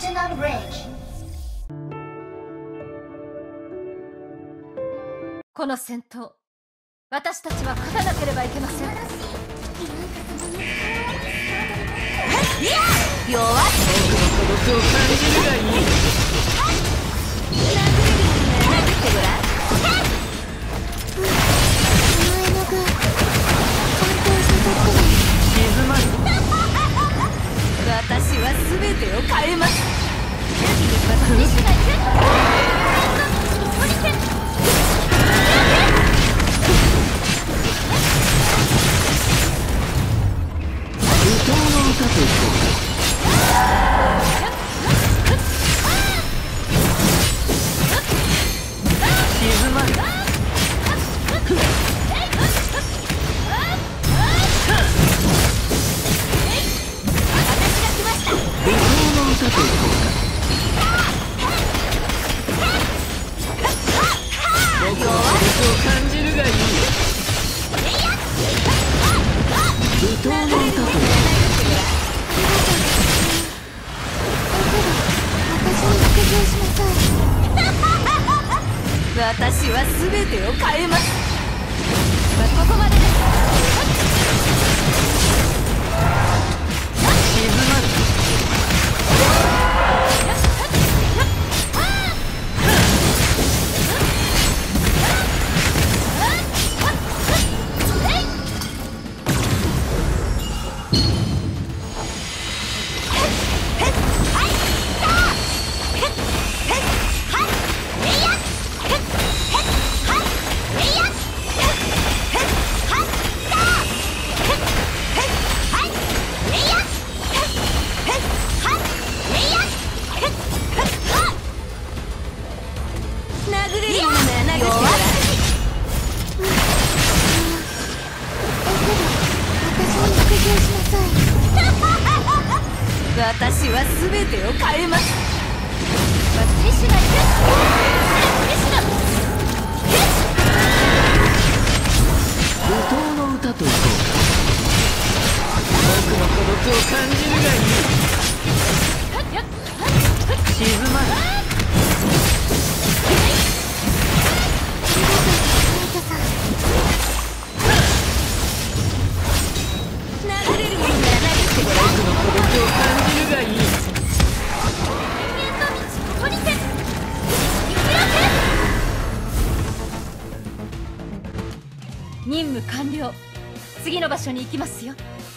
Platinum Bridge。 この戦闘、私たちは勝たなければいけません。 弱っ。僕の孤独を感じるがいい。殴ってごらん。静まる。私は全てを変えます。舞踏の歌といこうか。静まる。舞踏の歌といこうか。僕の孤独を感じるがいい。舞踏の歌といこうか。私は全てを変えます。ここまでです。静まる。私は全てを変えます。舞踏の歌といこうか。僕の孤独を感じるがいい。静まる。流れるものなら投げてごらん。僕の孤独を感じるがいい。 任務完了。次の場所に行きますよ。